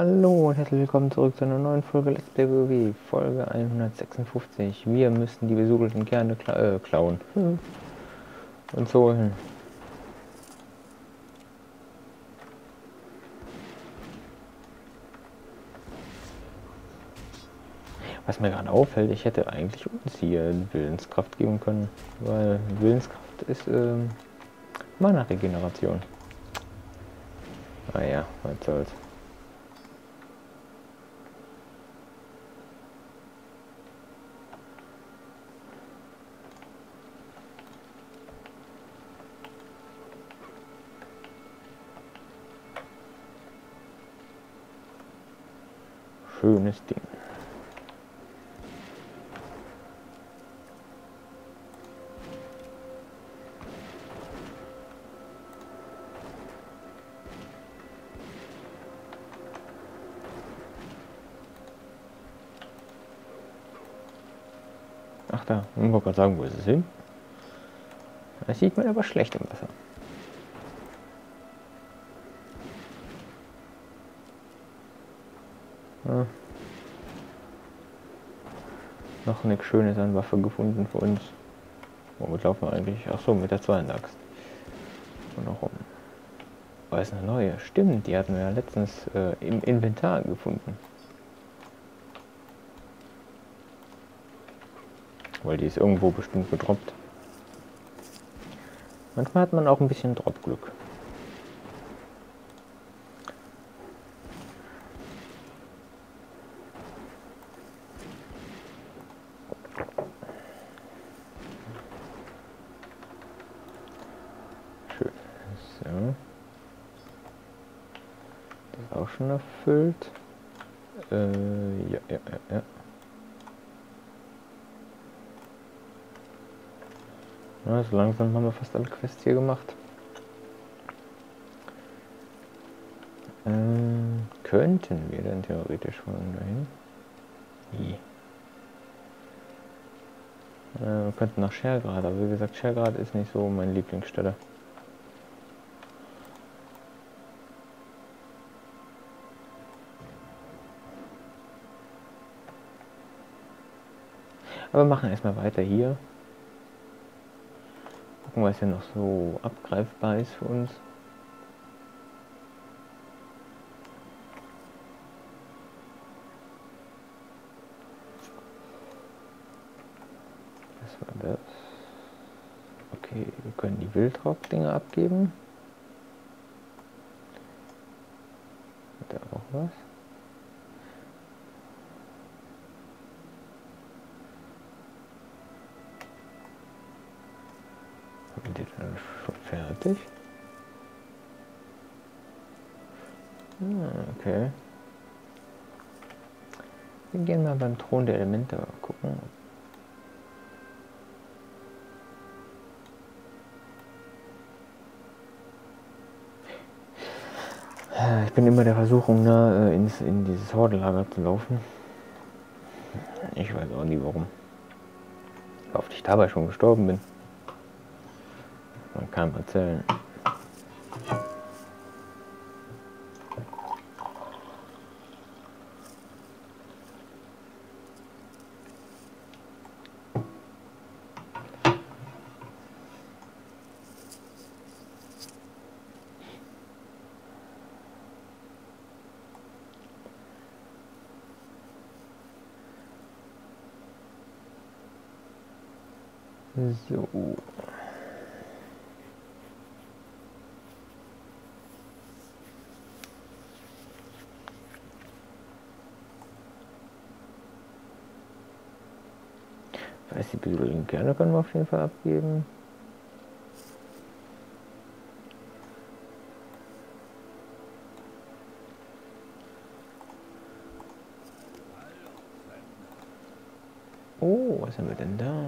Hallo und herzlich willkommen zurück zu einer neuen Folge Let's Play WoW, Folge 156. Wir müssen die besuddelten Kerne klauen und holen. Was mir gerade auffällt, ich hätte eigentlich uns hier Willenskraft geben können, weil Willenskraft ist Mana-Regeneration. Naja, was soll's. Schönes Ding. Ach da, ich wollte gerade sagen, wo ist es hin? Das sieht man aber schlecht im Wasser. Ja. Noch nichts Schönes an Waffe gefunden für uns. Womit laufen wir eigentlich? Ach so, mit der zweiten Axt. Und noch rum. Oh, ist eine neue. Stimmt, die hatten wir ja letztens im Inventar gefunden. Weil die ist irgendwo bestimmt gedroppt. Manchmal hat man auch ein bisschen Dropglück. Schön. So. Das ist auch schon erfüllt. Ja. Ja, so langsam haben wir fast alle Quests hier gemacht. Könnten wir denn theoretisch von dahin? Wir könnten nach Schergrad, aber wie gesagt, Schergrad ist nicht so meine Lieblingsstelle. Aber wir machen erstmal weiter hier. Gucken, was hier noch so abgreifbar ist für uns. Was war das? Okay, wir können die Wildrock-Dinger abgeben. Hat er auch was? Haben die dann schon fertig? Okay. Wir gehen mal beim Thron der Elemente gucken. Ich bin immer der Versuchung, in dieses Hordelager zu laufen. Ich weiß auch nie warum. Wie oft ich dabei schon gestorben bin. Man kann erzählen. So. Ich weiß, die besiedelten Kerne können wir auf jeden Fall abgeben. Oh, was haben wir denn da?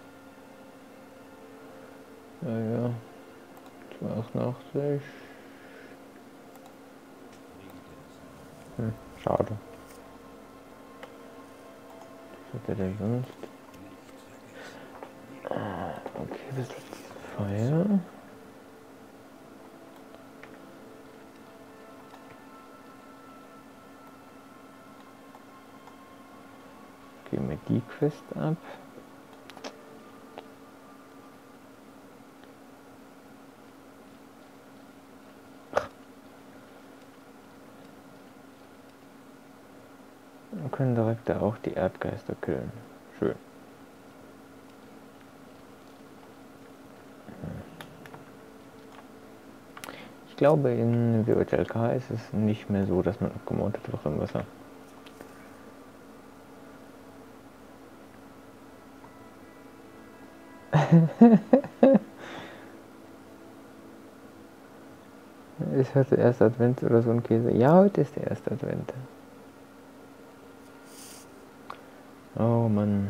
Ja. 82. Schade. Was hat der denn sonst? Okay, das ist Feuer. geben wir die Quest ab. Wir können direkt da auch die Erdgeister killen. Schön. Ich glaube, in WHLK ist es nicht mehr so, dass man abgemordet wird im Wasser. Ist heute der erste Advent oder so ein Käse? Ja, heute ist der erste Advent. Oh Mann.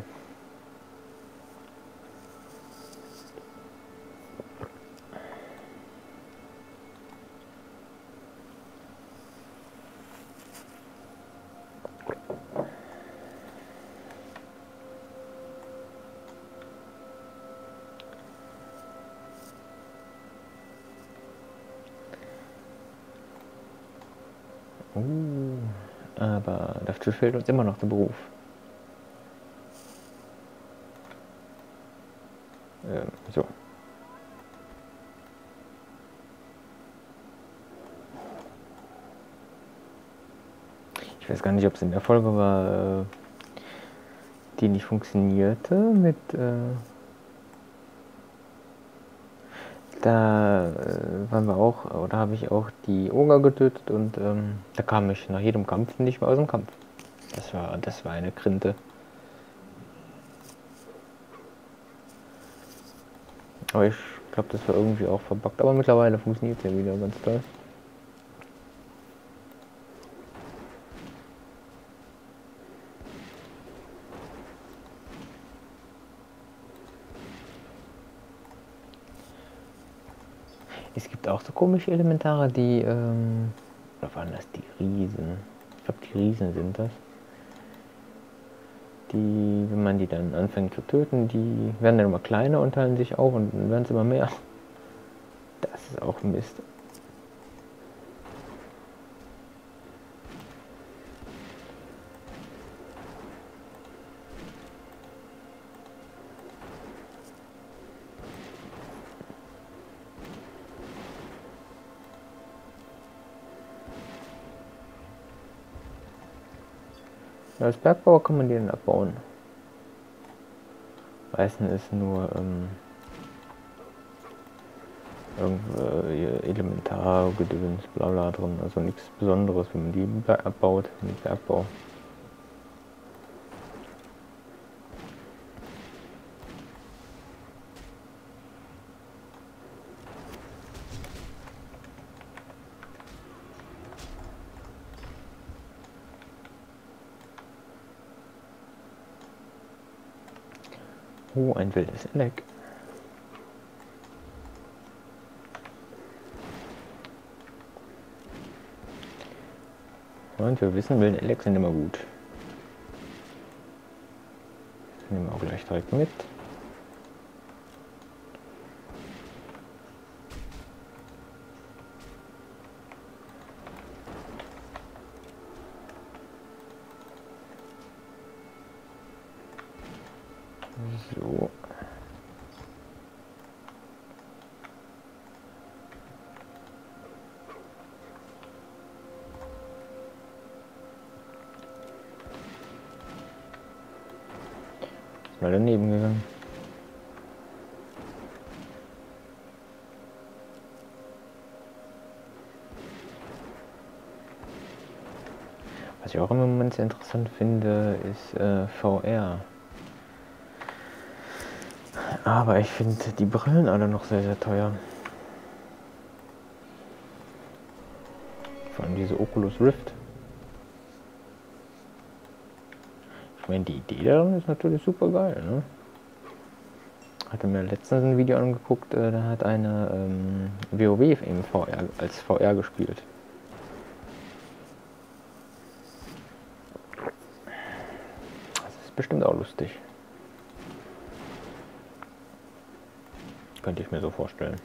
Aber dafür fehlt uns immer noch der Beruf. So. Ich weiß gar nicht, ob es in der Folge war, die nicht funktionierte mit... Da waren wir auch, oder habe ich auch die Oger getötet und da kam ich nach jedem Kampf nicht mehr aus dem Kampf. Das war eine Krinte. Aber ich glaube, das war irgendwie auch verbuggt. Aber mittlerweile funktioniert es ja wieder ganz toll. Es gibt auch so komische Elementare, die, oder waren das die Riesen? Ich glaube, die Riesen sind das. Die, wenn man die dann anfängt zu töten, die werden dann immer kleiner und teilen sich auf und dann werden es immer mehr. Das ist auch Mist. Als Bergbauer kann man die dann abbauen. Weißen ist nur Elementargedöns, bla bla drin, also nichts Besonderes, wenn man die abbaut mit Bergbau. Oh, ein wildes Elek. Und wir wissen, wilde Eleks sind immer gut. Das nehmen wir auch gleich direkt mit. So. Ist mal daneben gegangen. Was ich auch im Moment sehr interessant finde, ist VR. Aber ich finde die Brillen alle noch sehr, sehr teuer. Vor allem diese Oculus Rift. Ich meine, die Idee daran ist natürlich super geil, ne? Hatte mir letztens ein Video angeguckt, da hat eine WoW im VR, als VR gespielt. Das ist bestimmt auch lustig. Könnte ich mir so vorstellen.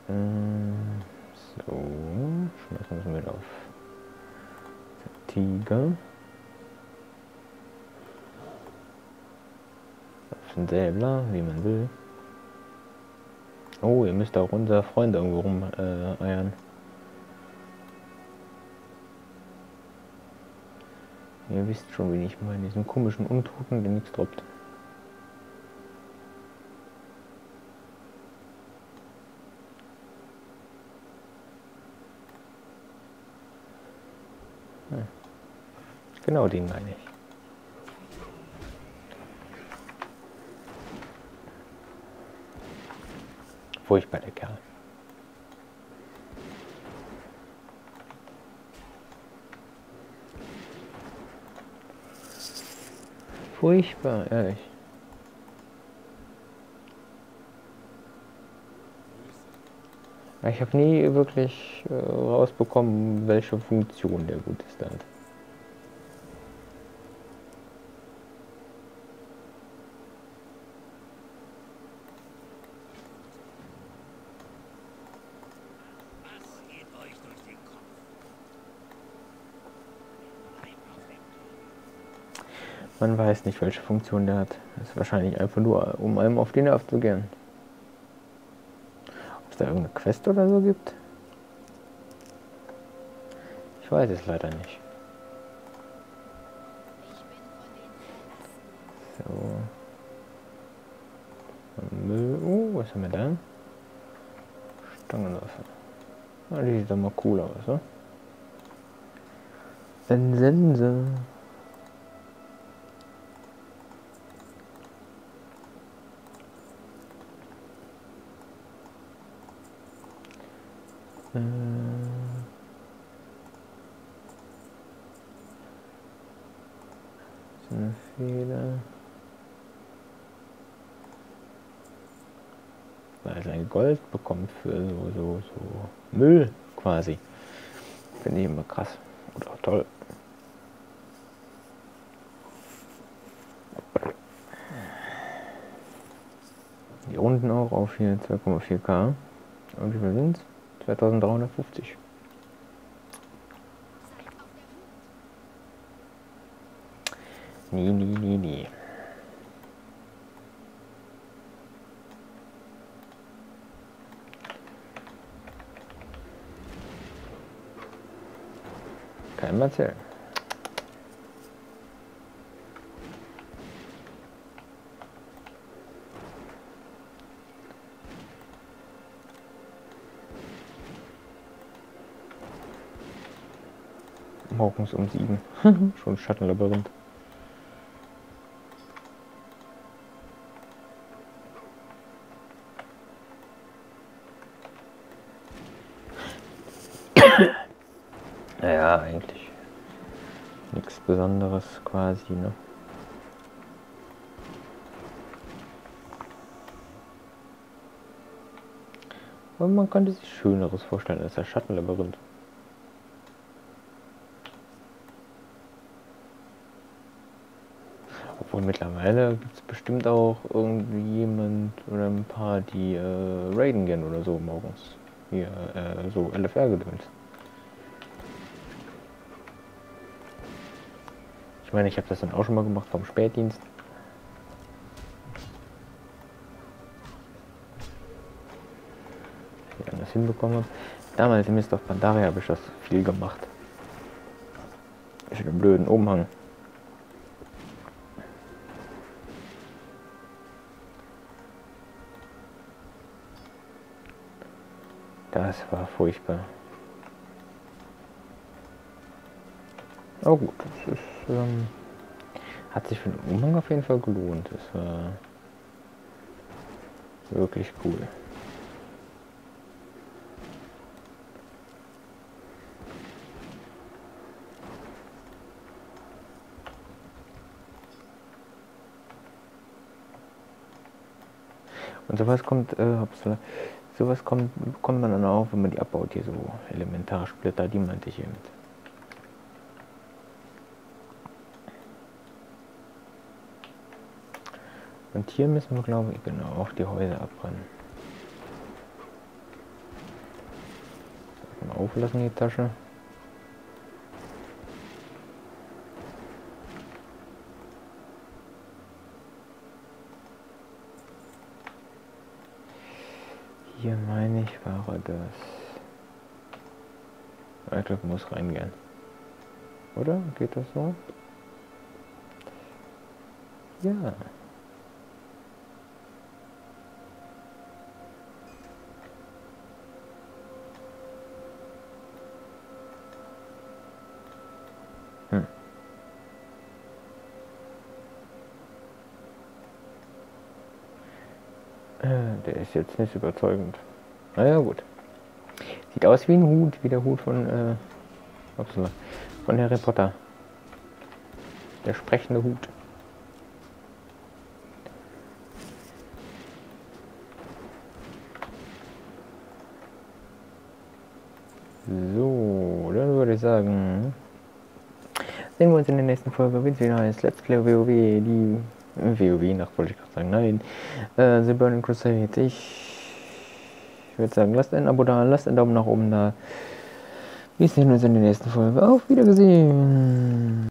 So, schmeißen wir wieder auf Tiger. Auf den Säbler, wie man will. Oh, ihr müsst auch unser Freund irgendwo rum eiern. Ihr wisst schon, wen ich meine. Diesen komischen Untoten, der nichts droppt. Hm. Genau den meine ich. Furchtbar, der Kerl. Furchtbar, ehrlich. Ich habe nie wirklich rausbekommen, welche Funktion der gut ist hat. Man weiß nicht, welche Funktion der hat. Das ist wahrscheinlich einfach nur, um einem auf die Nerven zu gehen. Ob es da irgendeine Quest oder so gibt? Ich weiß es leider nicht. So. Müll. Was haben wir da? Stangenwaffe. Ah, die sieht doch mal cool aus, oder? Sense. So eine Feder. Weil sein Gold bekommt für so Müll quasi. Finde ich immer krass. Oder auch toll. Die Runden auch auf hier 2,4K. Und wie viel sind es? 2350. Nie. Kann man erzählen. Morgens um 7. Schon Schattenlabyrinth. Naja, eigentlich nichts Besonderes quasi, ne? Und man könnte sich Schöneres vorstellen als das Schattenlabyrinth. Obwohl mittlerweile gibt es bestimmt auch irgendwie jemand oder ein paar, die raiden gehen oder so morgens. Hier, so LFR-Gedöns. Ich meine, ich habe das dann auch schon mal gemacht vom Spätdienst. Wie ich das hinbekommen habe. Damals im Mist auf Pandaria habe ich das viel gemacht. Ich den blöden Umhang. Das war furchtbar. Oh gut, das ist, hat sich für den Umhang auf jeden Fall gelohnt. Das war wirklich cool. Und sowas kommt, bekommt man dann auch, wenn man die abbaut, hier so Elementarsplitter, die meinte ich eben. Und hier müssen wir, glaube ich, genau auch die Häuser abbrennen. auflassen, die Tasche. Hier meine ich, war das. Ich glaube, muss reingehen. Oder? Geht das so? Ja. Der ist jetzt nicht überzeugend. Naja, gut. Sieht aus wie ein Hut, wie der Hut von Harry Potter. Der sprechende Hut. So, dann würde ich sagen, sehen wir uns in der nächsten Folge, wenn es wieder heißt Let's Play WoW, die WoW-Nacht wollte ich gerade sagen, nein, The Burning Crusade. Ich würde sagen, lasst ein Abo da, lasst einen Daumen nach oben da. Wir sehen uns in der nächsten Folge. Auf Wiedersehen.